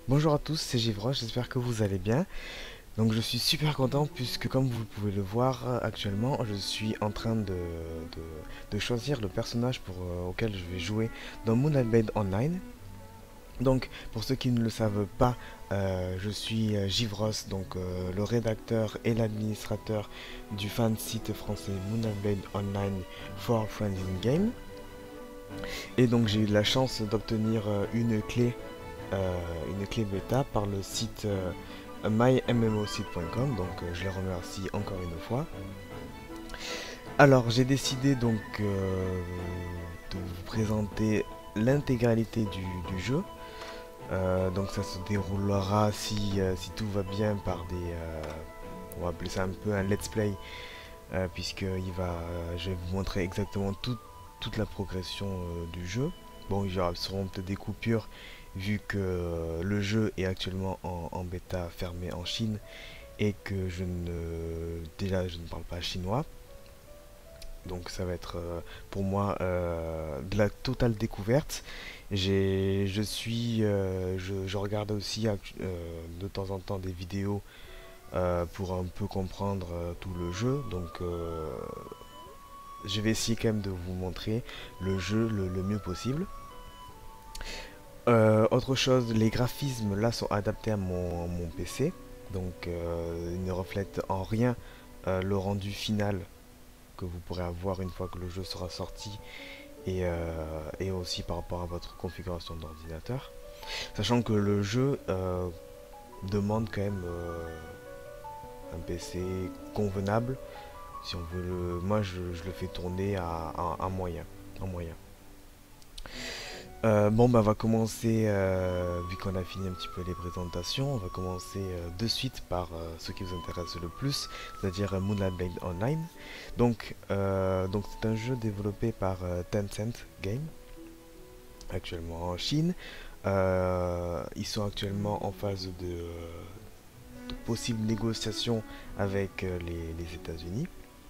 Bonjour à tous, c'est Givroche, j'espère que vous allez bien. Donc je suis super content puisque comme vous pouvez le voir actuellement, je suis en train de choisir le personnage auquel je vais jouer dans Moonlight Blade Online. Donc pour ceux qui ne le savent pas, je suis Givros, le rédacteur et l'administrateur du fan site français Moonlight Blade Online for Friends in Game. Et donc j'ai eu la chance d'obtenir une clé bêta par le site mymmosite.com, je les remercie encore une fois. Alors j'ai décidé de vous présenter l'intégralité du jeu. Donc ça se déroulera si tout va bien par on va appeler ça un peu un let's play, je vais vous montrer exactement toute la progression du jeu. Bon, il y aura sûrement peut-être des coupures vu que le jeu est actuellement en bêta fermée en Chine et que déjà je ne parle pas chinois. Donc ça va être pour moi de la totale découverte. Je regarde aussi de temps en temps des vidéos pour un peu comprendre tout le jeu. Je vais essayer quand même de vous montrer le jeu le mieux possible. Autre chose, les graphismes là sont adaptés à mon PC, ils ne reflètent en rien le rendu final que vous pourrez avoir une fois que le jeu sera sorti et aussi par rapport à votre configuration d'ordinateur. Sachant que le jeu demande quand même un PC convenable. Si on veut moi je le fais tourner à moyen, en moyen. Bon, bah, on va commencer, vu qu'on a fini un petit peu les présentations, on va commencer de suite par ce qui vous intéresse le plus, c'est-à-dire Moonlight Blade Online. Donc c'est un jeu développé par Tencent Game, actuellement en Chine. Ils sont actuellement en phase de possibles négociations avec les États-Unis.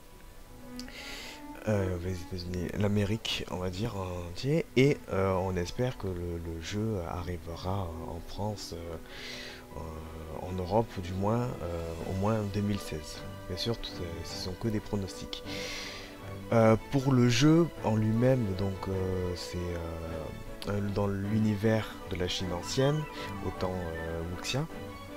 Les États-Unis, l'Amérique, on va dire en entier, et on espère que le jeu arrivera en France, en Europe du moins, au moins en 2016. Bien sûr, ce sont que des pronostics. Pour le jeu en lui-même, c'est dans l'univers de la Chine ancienne, au temps wuxien,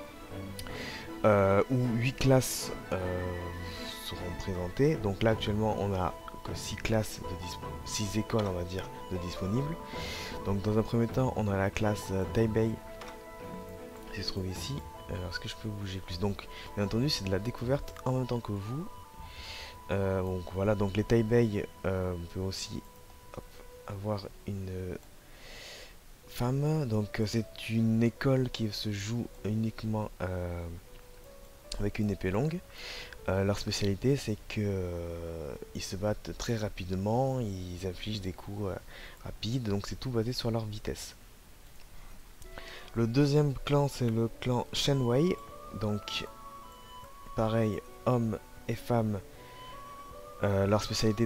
où 8 classes seront présentées. Donc là actuellement on a que 6 classes, 6 écoles on va dire de disponibles. Donc dans un premier temps on a la classe Taipei qui se trouve ici. Est-ce que je peux bouger plus? Donc bien entendu c'est de la découverte en même temps que vous. Donc voilà, donc les Taipei, on peut aussi avoir une femme. Donc c'est une école qui se joue uniquement avec une épée longue. Leur spécialité, c'est que ils se battent très rapidement, ils infligent des coups rapides, donc c'est tout basé sur leur vitesse. Le deuxième clan, c'est le clan Shenwei. Donc, pareil, hommes et femmes. Leur spécialité,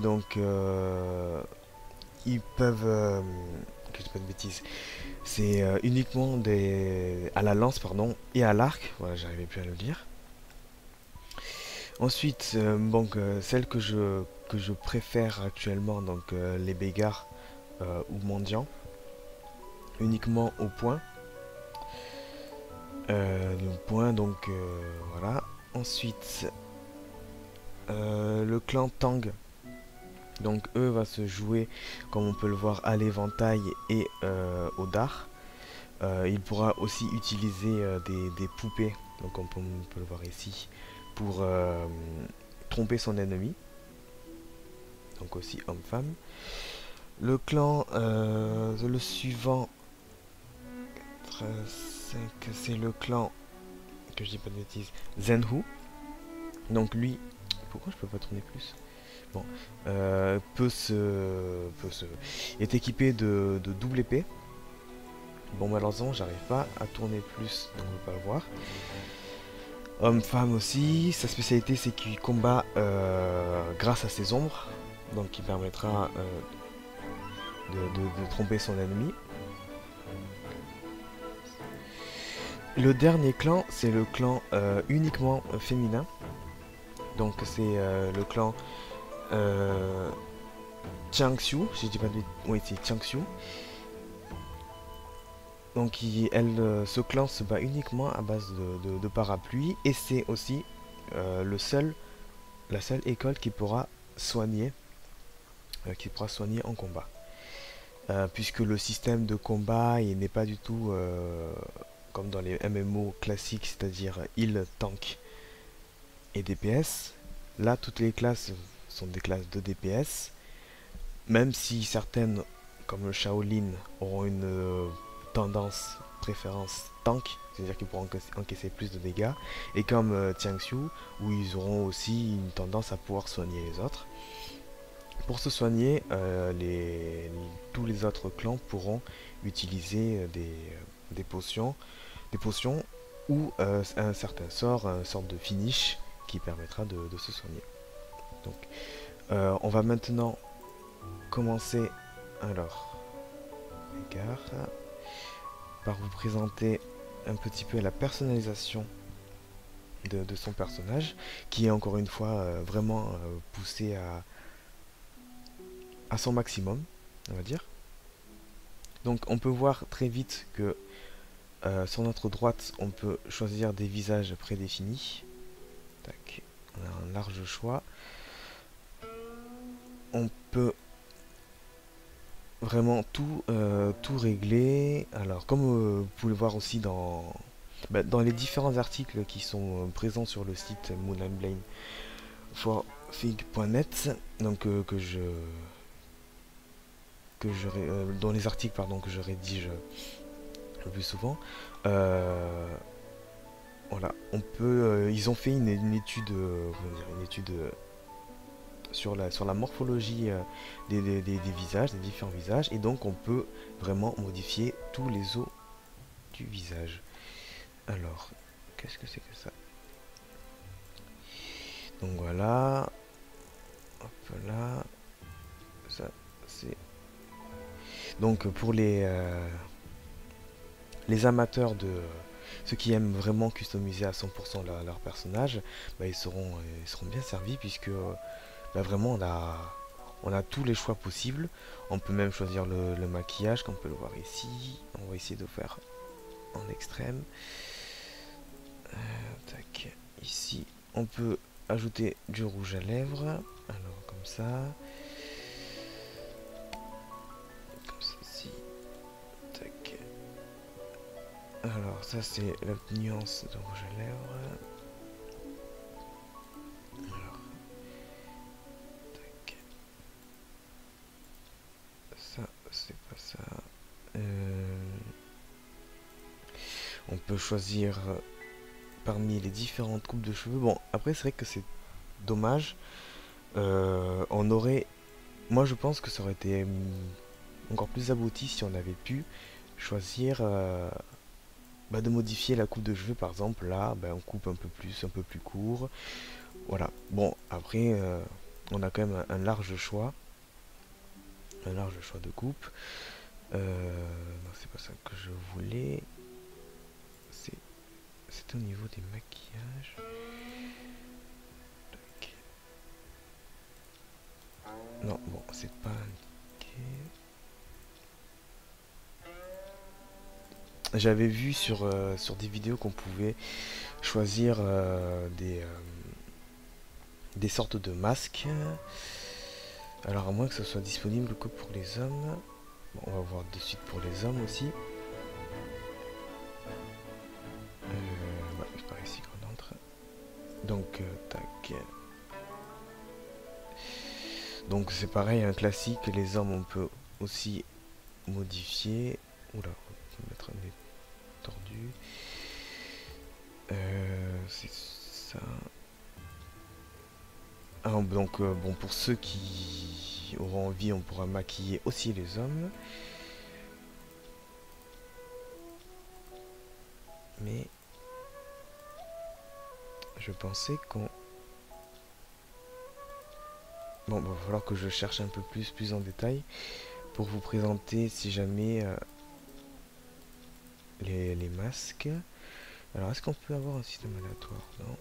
ils peuvent, que je dis pas de bêtises, c'est uniquement à la lance, pardon, et à l'arc. Voilà, j'arrivais plus à le dire. Ensuite, celle que je préfère actuellement, les Bégards ou Mendiants, uniquement au point. Le point, voilà. Ensuite, le clan Tang. Donc, eux va se jouer, comme on peut le voir, à l'éventail et au dard. Il pourra aussi utiliser des poupées, donc on peut le voir ici, pour tromper son ennemi. Donc aussi homme-femme. Le clan, le suivant, 5, c'est le clan, que je dis pas de bêtises, Zenhu. Donc lui, pourquoi je peux pas tourner plus? Bon, est équipé de double épée. Bon, malheureusement, j'arrive pas à tourner plus, donc on va pas le voir. Homme-femme aussi, sa spécialité c'est qu'il combat grâce à ses ombres, donc qui permettra de tromper son ennemi. Le dernier clan, c'est le clan uniquement féminin. Donc c'est le clan euh, Jiangxiu, si je dis pas de... Oui, c'est Jiangxiu. Donc ce clan se bat uniquement à base de parapluies et c'est aussi la seule école qui pourra soigner en combat. Puisque le système de combat il n'est pas du tout comme dans les MMO classiques, c'est-à-dire heal, tank et DPS. Là, toutes les classes sont des classes de DPS, même si certaines, comme le Shaolin, auront une préférence tank, c'est-à-dire qu'ils pourront encaisser plus de dégâts, et comme Jiangsu, où ils auront aussi une tendance à pouvoir soigner les autres. Pour se soigner, tous les autres clans pourront utiliser des potions ou un certain sort, une sorte de finish qui permettra de se soigner. Donc, on va maintenant commencer alors, par vous présenter un petit peu la personnalisation de son personnage, qui est encore une fois vraiment poussé à son maximum, on va dire. Donc on peut voir très vite que sur notre droite, on peut choisir des visages prédéfinis. Tac. On a un large choix. On peut vraiment tout régler. Alors comme vous pouvez le voir aussi dans les différents articles qui sont présents sur le site moonandblame4fig.net, donc dans les articles pardon, que je rédige le plus souvent. Voilà, ils ont fait une étude, sur la morphologie des visages, des différents visages, et donc on peut vraiment modifier tous les os du visage. Alors, qu'est-ce que c'est que ça? Donc voilà, hop là, ça c'est... Donc pour les amateurs de ceux qui aiment vraiment customiser à 100% leur personnage, bah, ils seront bien servis puisque bah, vraiment on a tous les choix possibles. On peut même choisir le maquillage comme on peut le voir ici. On va essayer de faire en extrême. Tac. Ici on peut ajouter du rouge à lèvres. Alors comme ça. Comme ceci. Tac. Alors ça c'est la nuance de rouge à lèvres. Alors, tac. Ça c'est pas ça. On peut choisir parmi les différentes coupes de cheveux. Bon après c'est vrai que c'est dommage. On aurait... Moi je pense que ça aurait été encore plus abouti si on avait pu choisir de modifier la coupe de cheveux. Par exemple là on coupe un peu plus court, voilà. Bon après on a quand même un large choix de coupe. Non, c'est pas ça que je voulais, c'était au niveau des maquillages. Tac. Non bon c'est pas indiqué. J'avais vu sur des vidéos qu'on pouvait choisir des sortes de masques. Alors à moins que ce soit disponible que pour les hommes. Bon, on va voir de suite pour les hommes aussi. Ouais, c'est par ici qu'on entre. Donc, tac. Donc c'est pareil, un classique. Les hommes, on peut aussi modifier. Oula, on va mettre un nez tordu. C'est ça. Ah, donc bon, pour ceux qui auront envie, on pourra maquiller aussi les hommes. Mais je pensais qu'on... Bon, il va falloir que je cherche un peu plus en détail pour vous présenter si jamais les masques. Alors, est-ce qu'on peut avoir un système aléatoire? Non.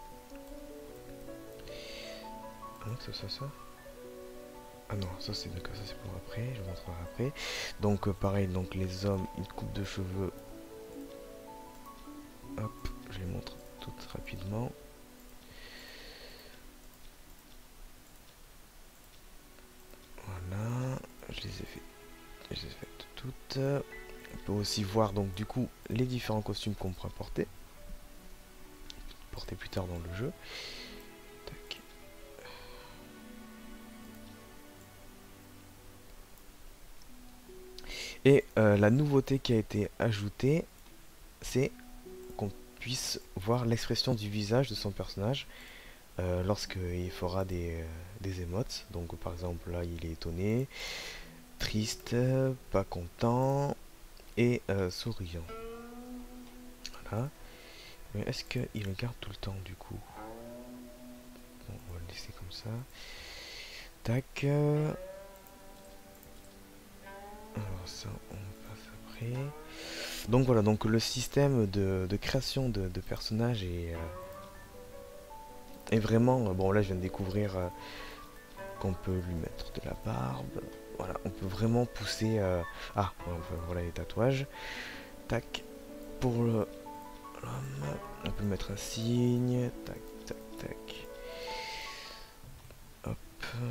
À moins que ce soit ça. Ah non, ça c'est d'accord, ça c'est pour après, je vous montrerai après. Donc pareil, donc les hommes, une coupe de cheveux. Hop, je les montre toutes rapidement. Voilà, je les ai faites toutes. On peut aussi voir donc du coup les différents costumes qu'on pourra porter plus tard dans le jeu. Tac. Et la nouveauté qui a été ajoutée, c'est qu'on puisse voir l'expression du visage de son personnage lorsqu'il fera des émotes. Donc par exemple là il est étonné, triste, pas content et souriant. Voilà. Mais est-ce qu'il le garde tout le temps du coup? Bon, on va le laisser comme ça. Tac. Alors ça on passe après. Donc voilà, donc le système de création de personnages est vraiment... bon là je viens de découvrir qu'on peut lui mettre de la barbe. Voilà, on peut vraiment pousser... ah, voilà les tatouages. Tac. Pour l'homme, on peut mettre un signe. Tac, tac, tac. Hop.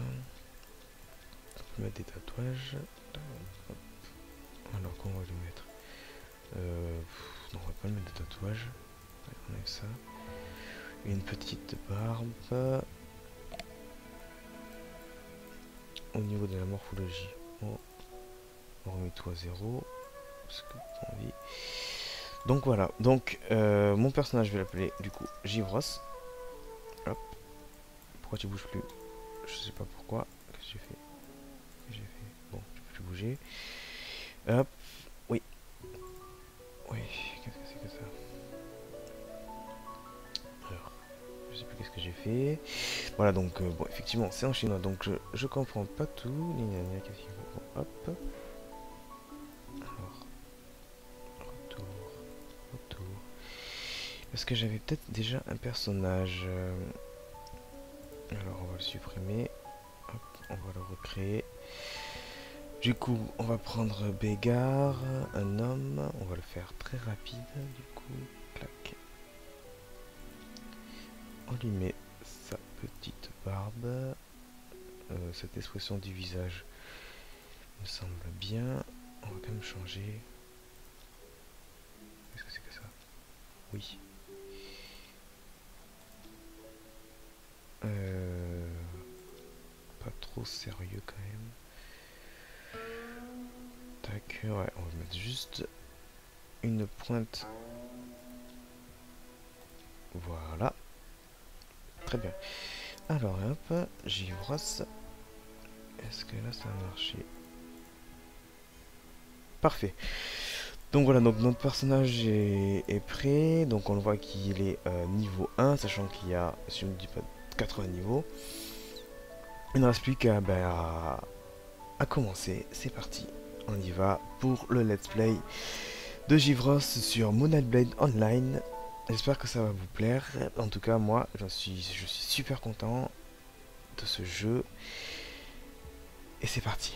On peut mettre des tatouages. Hop. Alors qu'on va lui mettre non, on va pas lui mettre de tatouages. On enlève ça. Une petite barbe. Au niveau de la morphologie, on remet tout à zéro. Parce que j'ai envie. Donc voilà. Donc mon personnage, je vais l'appeler du coup Givros. Hop. Pourquoi tu bouges plus? Je sais pas pourquoi. Qu'est-ce que j'ai fait? Bon, tu peux plus bouger. Hop. Oui. Oui. Qu'est-ce que c'est que ça? Alors, je sais plus qu'est-ce que j'ai fait. Voilà, donc bon, effectivement, c'est en chinois, donc je comprends pas tout. Qu'est-ce qu'il faut? Bon, hop. Alors, retour. Est-ce que j'avais peut-être déjà un personnage alors, on va le supprimer. Hop, on va le recréer. Du coup, on va prendre Bégard, un homme. On va le faire très rapide, du coup. Clac. On lui met sa petite barbe. Cette expression du visage me semble bien. On va quand même changer. Qu'est-ce que c'est que ça? Oui. Pas trop sérieux quand même. Tac, ouais, on va mettre juste une pointe. Voilà. Très bien. Alors, hop, j'y brosse. Est-ce que là, ça a marché? Parfait. Donc voilà, donc notre personnage est prêt. Donc on le voit qu'il est niveau 1, sachant qu'il y a, si je ne me dis pas, 80 niveaux. Il ne reste plus qu'à à commencer. C'est parti. On y va pour le let's play de Givros sur Moonlight Blade Online. J'espère que ça va vous plaire. En tout cas, moi, je suis super content de ce jeu. Et c'est parti.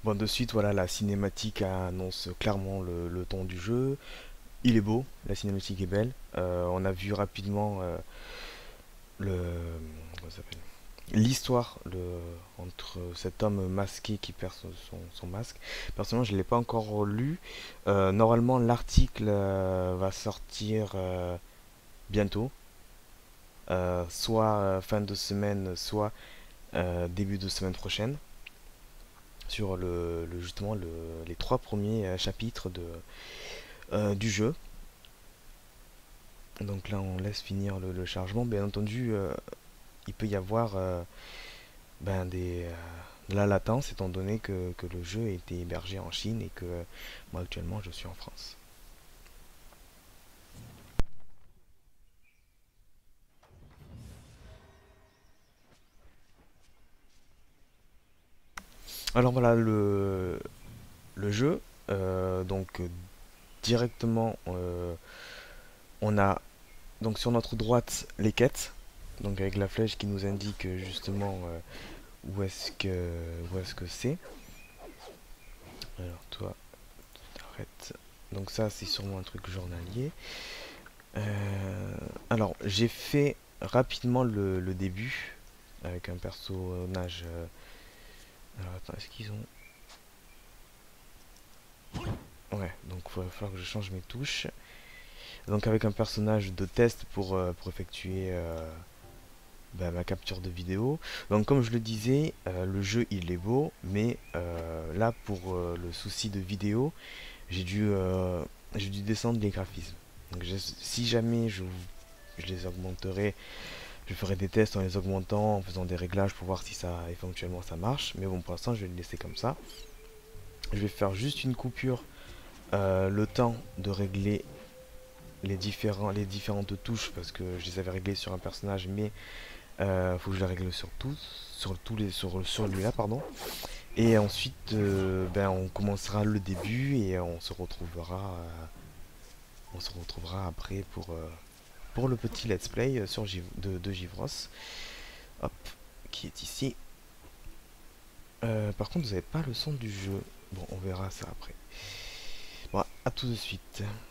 Bon, de suite, voilà, la cinématique annonce clairement le ton du jeu. Il est beau, la cinématique est belle. On a vu rapidement le comment ça s'appelle, l'histoire entre cet homme masqué qui perd son masque. Personnellement, je ne l'ai pas encore lu. Normalement, l'article va sortir bientôt, soit fin de semaine, soit début de semaine prochaine, sur justement les trois premiers chapitres du jeu. Donc là, on laisse finir le chargement. Bien entendu, il peut y avoir de la latence, étant donné que le jeu a été hébergé en Chine et que moi actuellement je suis en France. Alors voilà le jeu. Donc directement, on a donc sur notre droite les quêtes. Donc avec la flèche qui nous indique justement où est-ce que c'est. Alors toi, t'arrêtes. Donc ça c'est sûrement un truc journalier. Alors j'ai fait rapidement le début avec un personnage. Alors attends, est-ce qu'ils ont... Ouais, donc il va falloir que je change mes touches. Donc avec un personnage de test pour effectuer ma capture de vidéo. Donc comme je le disais, le jeu il est beau, mais là pour le souci de vidéo, j'ai dû descendre les graphismes. Donc si jamais je les augmenterai, je ferai des tests en les augmentant, en faisant des réglages pour voir si ça éventuellement ça marche. Mais bon, pour l'instant je vais le laisser comme ça. Je vais faire juste une coupure, le temps de régler les différentes touches parce que je les avais réglées sur un personnage, mais faut que je les règle sur tous, sur lui-là, pardon. Et ensuite, on commencera le début et on se retrouvera après pour le petit let's play de Givros, hop, qui est ici. Par contre, vous n'avez pas le son du jeu. Bon, on verra ça après. Bon, à tout de suite.